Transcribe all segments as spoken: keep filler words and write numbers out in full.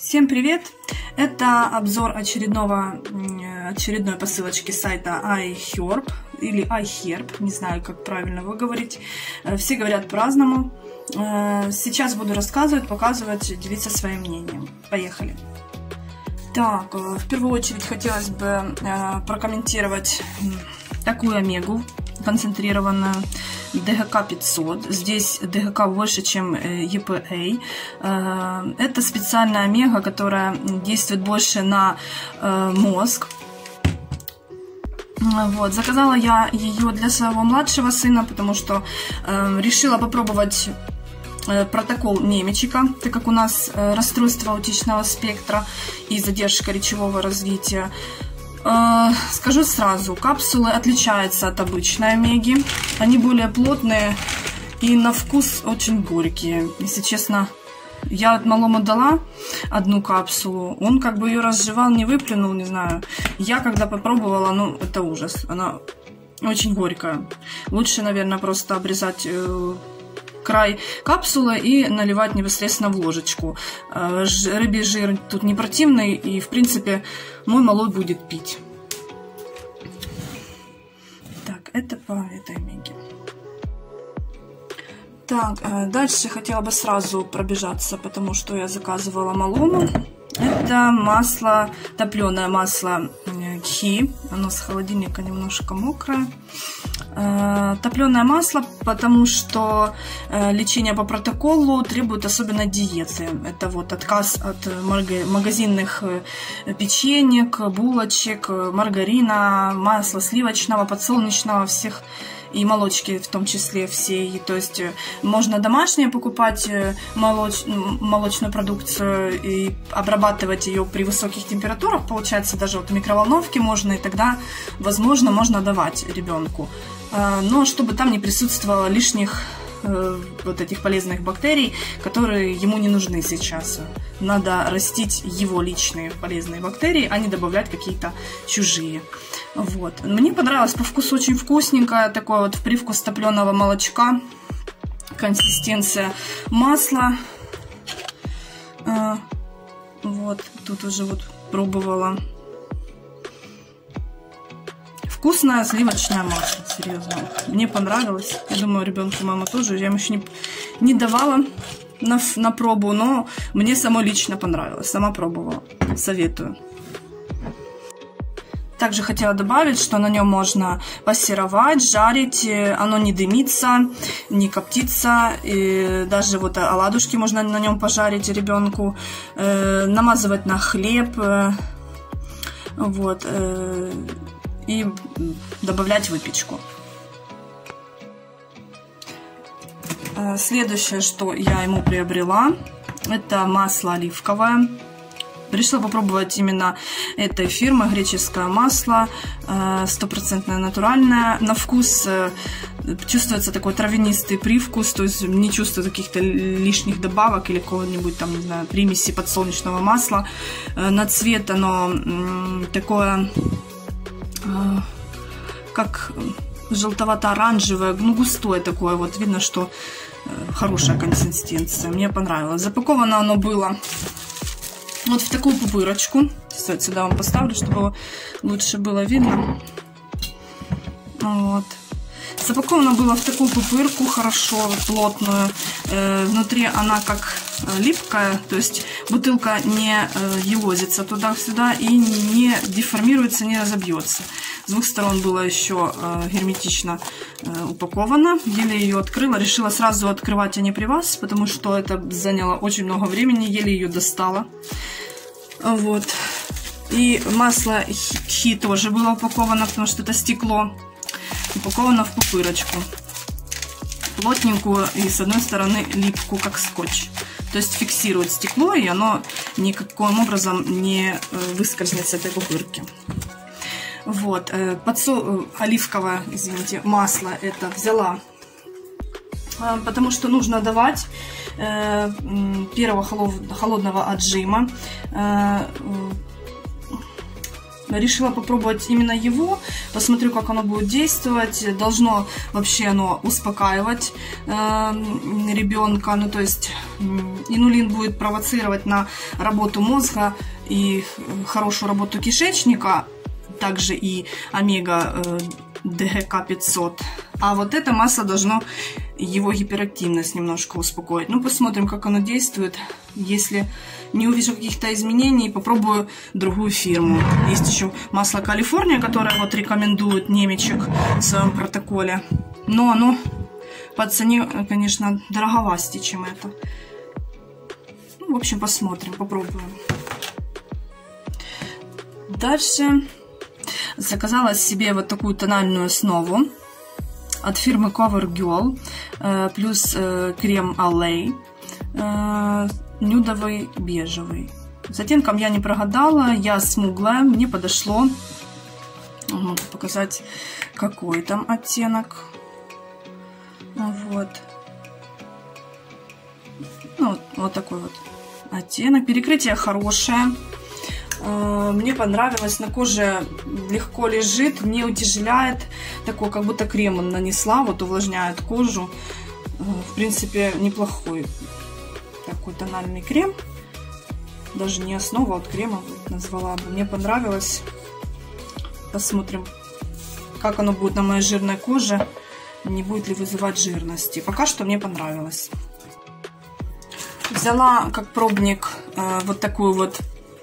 Всем привет! Это обзор очередного, очередной посылочки сайта iHerb или iHerb, не знаю, как правильно выговорить. Все говорят по-разному. Сейчас буду рассказывать, показывать, делиться своим мнением. Поехали! Так, в первую очередь хотелось бы прокомментировать такую омегу концентрированную ди джи кей пятьсот. Здесь ди джи кей больше, чем и пи эй. Это специальная омега, которая действует больше на мозг. Вот. Заказала я ее для своего младшего сына, потому что решила попробовать протокол Немечика, так как у нас расстройство аутичного спектра и задержка речевого развития. Скажу сразу, капсулы отличаются от обычной омеги. Они более плотные и на вкус очень горькие. Если честно, я малому дала одну капсулу, он как бы ее разжевал, не выплюнул, не знаю. Я когда попробовала, ну это ужас, она очень горькая. Лучше, наверное, просто обрезать край капсулы и наливать непосредственно в ложечку. Рыбий жир тут не противный, и в принципе мой малой будет пить. Так, это по этой омеге. Так, дальше хотела бы сразу пробежаться, потому что я заказывала малому. Это масло, топленое масло Кхи. Оно с холодильника немножко мокрое. Топленое масло, потому что лечение по протоколу требует особенно диеты. Это вот отказ от магазинных печенек, булочек, маргарина, масла сливочного, подсолнечного, всех и молочки в том числе всей. То есть можно домашнее покупать молоч... молочную продукцию и обрабатывать ее при высоких температурах. Получается, даже вот в микроволновке можно, и тогда, возможно, можно давать ребенку. Но чтобы там не присутствовало лишних вот этих полезных бактерий, которые ему не нужны сейчас. Надо растить его личные полезные бактерии, а не добавлять какие-то чужие. Вот. Мне понравилось, по вкусу очень вкусненькое, такой вот привкус топленого молочка, консистенция масла. Вот, тут уже вот пробовала. Вкусное сливочное масло, серьезно. Мне понравилось. Я думаю, ребенку, мама тоже. Я ему еще не, не давала на, на пробу, но мне самой лично понравилось. Сама пробовала. Советую. Также хотела добавить, что на нем можно пассеровать, жарить. Оно не дымится, не коптится. И даже вот оладушки можно на нем пожарить ребенку. Э, намазывать на хлеб. Э, вот. Э, и добавлять выпечку. Следующее, что я ему приобрела, это масло оливковое. Решила попробовать именно этой фирмы, греческое масло, стопроцентное натуральное. На вкус чувствуется такой травянистый привкус, то есть не чувствую каких-то лишних добавок или какого-нибудь там, не знаю, примеси подсолнечного масла. На цвет оно такое, как желтовато-оранжевое, ну густое такое, вот видно, что хорошая консистенция, мне понравилось. Запаковано оно было вот в такую пупырочку. Сейчас сюда вам поставлю, чтобы лучше было видно. Вот. Запаковано было в такую пупырку, хорошо, плотную. Э, внутри она как липкая, то есть бутылка не э, елозится туда-сюда и не деформируется, не разобьется. С двух сторон было еще э, герметично э, упаковано. Еле ее открыла. Решила сразу открывать, а не при вас, потому что это заняло очень много времени. Еле ее достала. Вот. И масло Кхи тоже было упаковано, потому что это стекло. Упаковано в пупырочку. Плотненькую и с одной стороны липкую, как скотч. То есть фиксирует стекло, и оно никаким образом не выскользнет с этой пупырки. Вот. Подсол... Оливковое, извините, масло это взяла, потому что нужно давать первого холодного отжима. решила попробовать именно его, посмотрю, как оно будет действовать. Должно вообще оно успокаивать э, ребенка, ну то есть инулин будет провоцировать на работу мозга и хорошую работу кишечника, также и омега э, ди гэ ка пятьсот. А вот это масло должно его гиперактивность немножко успокоить. Ну, посмотрим, как оно действует. Если не увижу каких-то изменений, попробую другую фирму. Есть еще масло Калифорния, которое вот рекомендует немечек в своем протоколе. Но оно по цене, конечно, дороговастее, чем это. Ну, в общем, посмотрим, попробуем. Дальше заказала себе вот такую тональную основу от фирмы CoverGirl, плюс крем Allay, нюдовый бежевый. С оттенком я не прогадала, я смуглая, мне подошло. Могу показать, какой там оттенок. Вот. Ну, вот, вот такой вот оттенок. Перекрытие хорошее. Мне понравилось, на коже легко лежит, не утяжеляет, такой как будто крем нанесла, вот увлажняет кожу. В принципе, неплохой такой тональный крем, даже не основа от крема назвала бы. Мне понравилось. Посмотрим, как оно будет на моей жирной коже, не будет ли вызывать жирности. Пока что мне понравилось. Взяла как пробник э, вот такую вот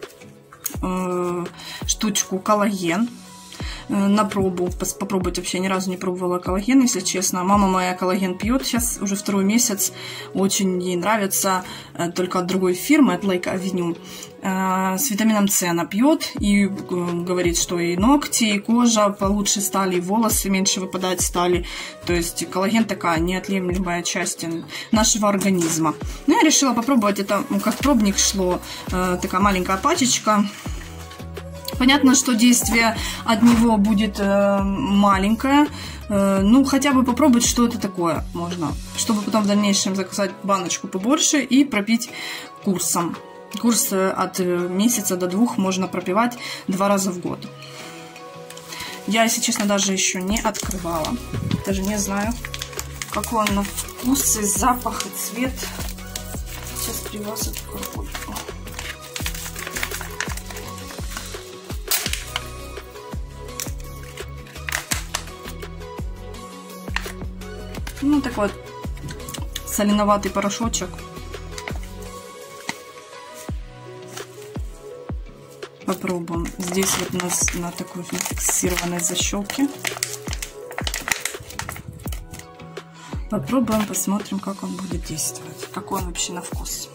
штучку коллаген на пробу. Попробовать вообще ни разу не пробовала коллаген, если честно. Мама моя коллаген пьет сейчас уже второй месяц. Очень ей нравится, только от другой фирмы, от Lake Avenue. С витамином С она пьет и говорит, что и ногти, и кожа получше стали, и волосы меньше выпадать стали. То есть коллаген такая неотъемлемая часть нашего организма. Ну, я решила попробовать это, как пробник шло, такая маленькая пачечка. Понятно, что действие от него будет маленькое. Ну, хотя бы попробовать, что это такое можно. Чтобы потом в дальнейшем заказать баночку побольше и пропить курсом. Курс от месяца до двух можно пропивать два раза в год. Я, если честно, даже еще не открывала. Даже не знаю, какой он на вкус, и запах, и цвет. Сейчас привез эту коробку. Ну, такой вот соленоватый порошочек. Попробуем. Здесь вот у нас на такой фиксированной защелке. Попробуем, посмотрим, как он будет действовать. Какой он вообще на вкус.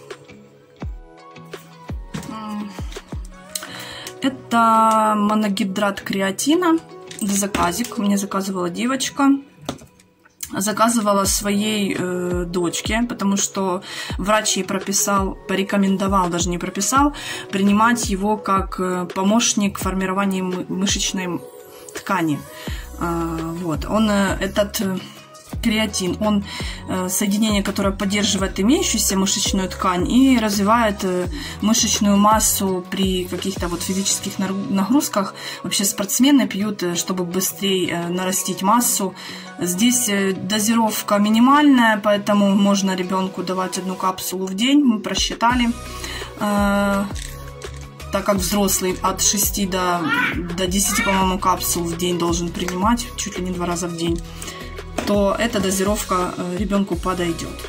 Это моногидрат креатина. Заказик. Мне заказывала девочка. Заказывала своей э, дочке, потому что врач ей прописал, порекомендовал, даже не прописал, принимать его как помощник формирования мышечной ткани. Э, вот. Он, э, этот э, креатин, он э, соединение, которое поддерживает имеющуюся мышечную ткань и развивает э, мышечную массу при каких-то вот физических нагрузках. Вообще спортсмены пьют, чтобы быстрее э, нарастить массу. Здесь дозировка минимальная, поэтому можно ребенку давать одну капсулу в день. Мы просчитали. Э, так как взрослый от шести до, до десяти, по-моему, капсул в день должен принимать, чуть ли не два раза в день, то эта дозировка ребенку подойдет.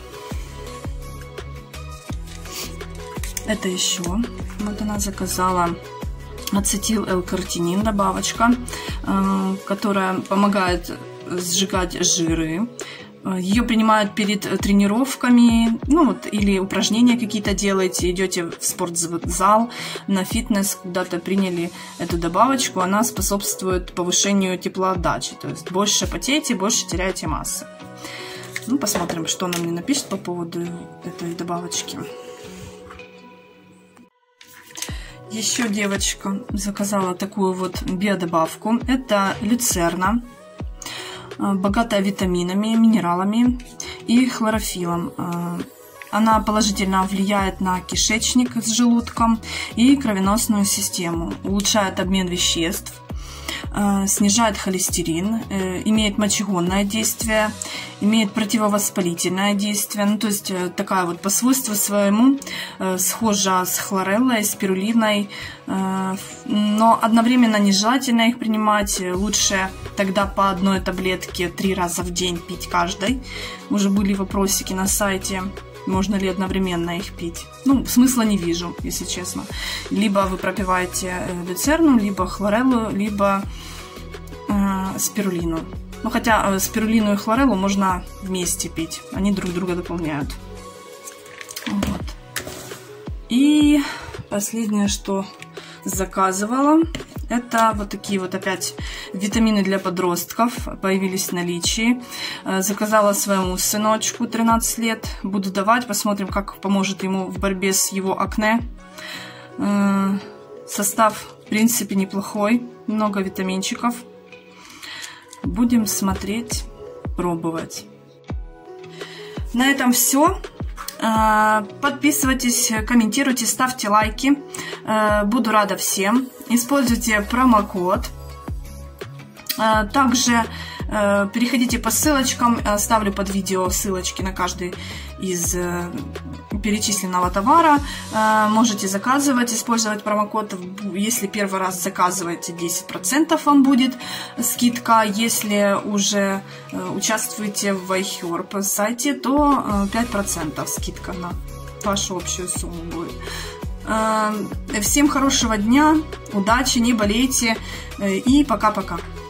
Это еще. Вот она заказала ацетил L-картинин, добавочка, э, которая помогает сжигать жиры. Ее принимают перед тренировками, ну вот, или упражнения какие-то делаете, идете в спортзал, на фитнес, куда-то приняли эту добавочку, она способствует повышению теплоотдачи, то есть больше потеете, больше теряете массы. Ну, посмотрим, что она мне напишет по поводу этой добавочки. Еще девочка заказала такую вот биодобавку, это люцерна. Богатая витаминами, минералами и хлорофиллом. Она положительно влияет на кишечник с желудком и кровеносную систему, улучшает обмен веществ, снижает холестерин, имеет мочегонное действие, имеет противовоспалительное действие. Ну, то есть такая вот по свойству своему схожа с хлореллой, спирулиной, но одновременно нежелательно их принимать. Лучше тогда по одной таблетке три раза в день пить каждой. Уже были вопросики на сайте, можно ли одновременно их пить. Ну, смысла не вижу, если честно. Либо вы пропиваете люцерну, либо хлореллу, либо э, спирулину. Ну, хотя спирулину и хлореллу можно вместе пить. Они друг друга дополняют. Вот. И последнее, что заказывала, это вот такие вот опять витамины для подростков. Появились в наличии. Заказала своему сыночку, тринадцать лет. Буду давать, посмотрим, как поможет ему в борьбе с его акне. Состав, в принципе, неплохой. Много витаминчиков. Будем смотреть, пробовать. На этом все. Подписывайтесь, комментируйте, ставьте лайки. Буду рада всем. Используйте промокод. Также переходите по ссылочкам. Оставлю под видео ссылочки на каждый из перечисленного товара. Можете заказывать, использовать промокод. Если первый раз заказываете, десять процентов вам будет скидка. Если уже участвуете в iHerb сайте, то пять процентов скидка на вашу общую сумму будет. Всем хорошего дня, удачи, не болейте и пока-пока.